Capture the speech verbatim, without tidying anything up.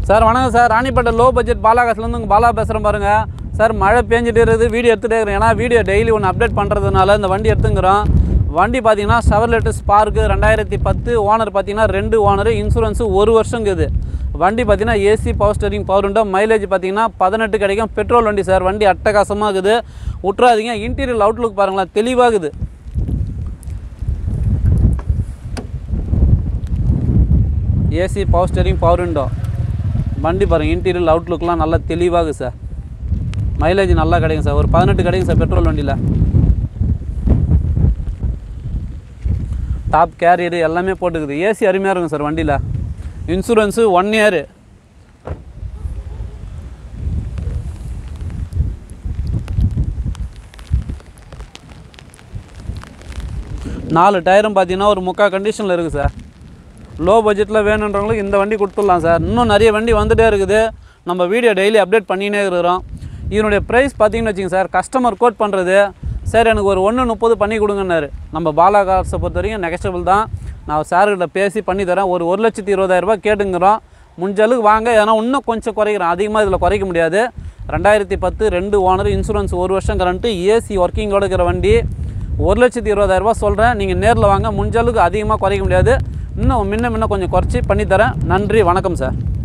Sir வணக்கம் sir. Ranipet low budget பாலாகாசிலேருந்து உங்கள் பாலா பேசுகிறேன் பாருங்கள் சார். மழை பேஞ்சிட்டு இருக்குது, வீடியோ எடுத்துகிட்டே இருக்கிறேன். ஏன்னா வீடியோ டெய்லி ஒன்று அப்டேட் பண்ணுறதுனால இந்த வண்டி எடுத்துங்கிறோம். வண்டி பார்த்தீங்கன்னா செவர்லெட் ஸ்பார்க்கு ரெண்டாயிரத்தி பத்து ஓனர் பார்த்தீங்கன்னா ரெண்டு ஓனரு, இன்சூரன்ஸு ஒரு வருஷங்குது. வண்டி பார்த்தீங்கன்னா AC power steering power window, mileage பார்த்தீங்கன்னா பதினெட்டு கிடைக்கும். பெட்ரோல் வண்டி சார். வண்டி அட்டகாசமாக இருக்குது, விட்றாதீங்க. இன்டீரியர் அவுட்லுக் பாருங்களேன், தெளிவாகுது. AC power steering power window வண்டி பாருங்கள். இன்டீரியர் அவுட்லுக்லாம் நல்லா தெளிவாகுது சார். மைலேஜ் நல்லா கிடைக்கும் சார், ஒரு பதினெட்டு கிடைக்கும் சார் பெட்ரோல் வண்டியில். டாப் கேரியரு எல்லாமே போட்டுக்குது. ஏசி அருமையாக இருக்கும் சார் வண்டியில். Insurance one year. நாலு டயரும் பார்த்தீங்கன்னா ஒரு முக்கால் கண்டிஷனில் இருக்குது சார். லோ பட்ஜெட்டில் வேணுன்றவங்களுக்கு இந்த வண்டி கொடுத்துடலாம் சார். இன்னும் நிறைய வண்டி வந்துகிட்டே இருக்குது. நம்ம வீடியோ டெய்லி அப்டேட் பண்ணினே இருக்கிறோம். இதனுடைய ப்ரைஸ் பார்த்தீங்கன்னு வச்சுங்க சார், கஸ்டமர் கோட் பண்ணுறது சார் எனக்கு ஒரு ஒன்று முப்பது பண்ணி கொடுங்கன்னாரு. நம்ம பாலா கார்ஸை பொறுத்த வரைக்கும் நெகஸ்டபிள் தான். நான் சார்கிட்ட பேசி பண்ணி தரேன். ஒரு ஒரு லட்சத்தி இருபதாயிரரூபா கேட்டுங்கிறோம். முடிஞ்சளவுக்கு வாங்க. ஏன்னா இன்னும் கொஞ்சம் குறைக்கிறேன், அதிகமாக இதில் குறைக்க முடியாது. ரெண்டாயிரத்தி பத்து ரெண்டு ஓனர், இன்சூரன்ஸ் ஒரு வருஷம் கரண்ட்டு, ஏசி ஒர்க்கிங்கோட இருக்கிற வண்டி. ஒரு லட்சத்தி இருபதாயிரரூபா சொல்கிறேன். நீங்கள் நேரில் வாங்க. முடிஞ்சளவுக்கு அதிகமாக குறைக்க முடியாது. இன்னும் முன்ன முன்ன கொஞ்சம் குறைச்சி பண்ணித்தரேன். நன்றி, வணக்கம் சார்.